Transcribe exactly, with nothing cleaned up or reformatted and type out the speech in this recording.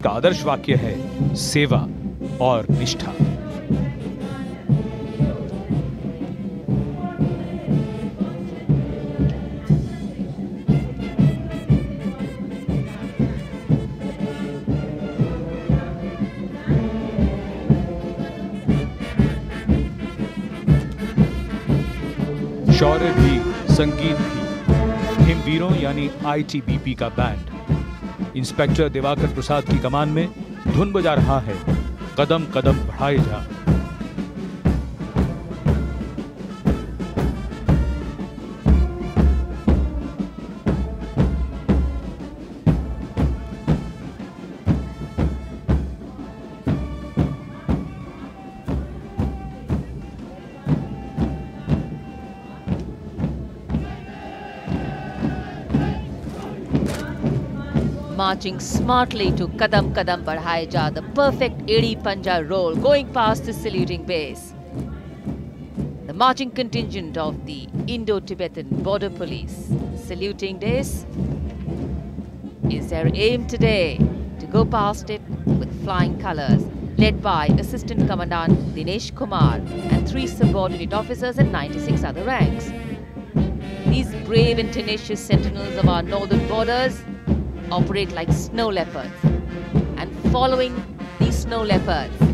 का आदर्श वाक्य है सेवा और निष्ठा। शौर्य भी, संगीत भी। हिमवीरों यानी आई टी बी पी का बैंड इंस्पेक्टर दिवाकर प्रसाद की कमान में धुन बजा रहा है, कदम कदम बढ़ाए जा। Marching smartly to Kadam Kadam Badhaye Ja, the perfect eighty Panja roll going past the saluting base. The marching contingent of the Indo-Tibetan Border Police saluting this is their aim today, to go past it with flying colors, led by Assistant Commandant Dinesh Kumar and three subordinate officers and ninety-six other ranks. These brave and tenacious sentinels of our northern borders operate like snow leopards, and following these snow leopards